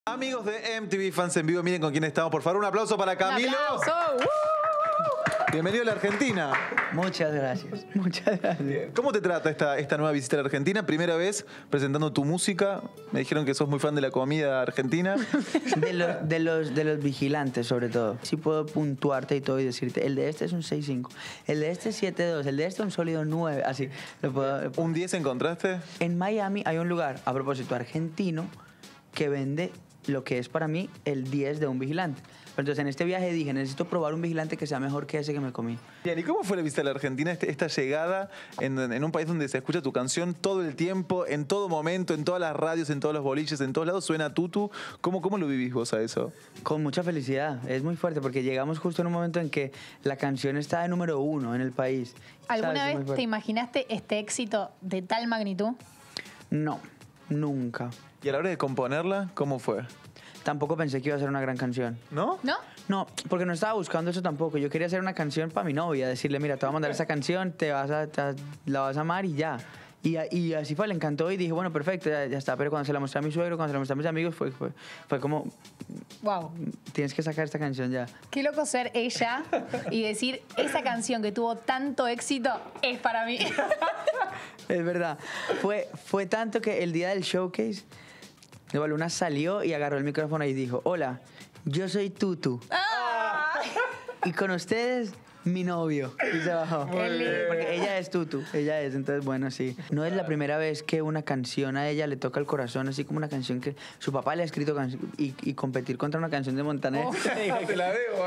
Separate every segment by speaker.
Speaker 1: Amigos de MTV Fans en Vivo, miren con quién estamos. Por favor, un aplauso para Camilo.
Speaker 2: ¡Un aplauso!
Speaker 1: Bienvenido a la Argentina.
Speaker 3: Muchas gracias, muchas gracias.
Speaker 1: ¿Cómo te trata esta nueva visita a la Argentina? Primera vez presentando tu música. Me dijeron que sos muy fan de la comida argentina.
Speaker 3: De los vigilantes, sobre todo. Sí puedo puntuarte y todo y decirte, el de este es un 6.5, el de este es 7.2, el de este un sólido 9, así. Lo puedo.
Speaker 1: ¿Un 10 encontraste?
Speaker 3: En Miami hay un lugar, a propósito, argentino, que vende lo que es para mí el 10 de un vigilante. Entonces en este viaje dije, necesito probar un vigilante que sea mejor que ese que me comí.
Speaker 1: Bien, ¿y cómo fue la visita a la Argentina, esta llegada en un país donde se escucha tu canción todo el tiempo, en todo momento, en todas las radios, en todos los boliches, en todos lados suena Tutu? ¿Cómo lo vivís vos a eso?
Speaker 3: Con mucha felicidad, es muy fuerte porque llegamos justo en un momento en que la canción está de número 1 en el país.
Speaker 2: ¿Alguna vez te imaginaste este éxito de tal magnitud?
Speaker 3: No, nunca.
Speaker 1: ¿Y a la hora de componerla, cómo fue?
Speaker 3: Tampoco pensé que iba a ser una gran canción.
Speaker 1: ¿No?
Speaker 2: ¿No?
Speaker 3: No, porque no estaba buscando eso tampoco. Yo quería hacer una canción para mi novia, decirle, mira, te voy a mandar esa canción, la vas a amar y ya. Y así fue, le encantó y dije, bueno, perfecto, ya está. Pero cuando se la mostré a mi suegro, cuando se la mostré a mis amigos, fue como,
Speaker 2: Wow.
Speaker 3: tienes que sacar esta canción ya.
Speaker 2: Qué loco ser ella y decir, esa canción que tuvo tanto éxito es para mí.
Speaker 3: Es verdad. Fue tanto que el día del showcase, Eva Luna salió y agarró el micrófono y dijo, hola, yo soy Tutu. Y con ustedes, mi novio. Y se bajó. Porque ella es Tutu, entonces bueno, sí. No es la primera vez que una canción a ella le toca el corazón, así como una canción que su papá le ha escrito y competir contra una canción de Montaner.
Speaker 1: Te la debo.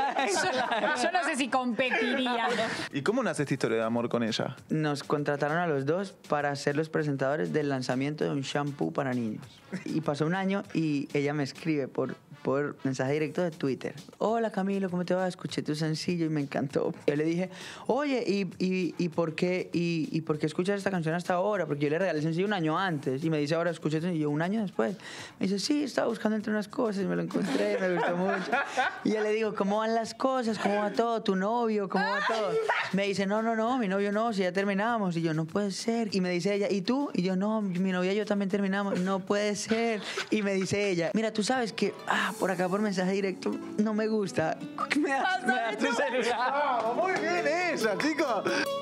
Speaker 2: Yo no sé si competiría.
Speaker 1: ¿Y cómo nace esta historia de amor con ella?
Speaker 3: Nos contrataron a los dos para ser los presentadores del lanzamiento de un shampoo para niños. Y pasó un año y ella me escribe por mensaje directo de Twitter. Hola Camilo, ¿cómo te va? Escuché tu sencillo y me encantó. Yo le dije, oye, ¿y por qué escuchas esta canción hasta ahora? Porque yo le regalé el sencillo un año antes y me dice, ahora escuché el sencillo un año después. Me dice, sí, estaba buscando entre unas cosas y me lo encontré, me gustó mucho. Y yo le digo, ¿cómo van las cosas? ¿Cómo va todo? ¿Tu novio? ¿Cómo va todo? Me dice, no, mi novio no, si ya terminamos. Y yo, no puede ser. Y me dice ella, ¿y tú? Y yo, no, mi novia y yo también terminamos. No puede ser. Y me dice ella, mira, tú sabes que por acá por mensaje directo no me gusta. ¿Me das tu celular?
Speaker 1: ¡Muy bien ella, chicos!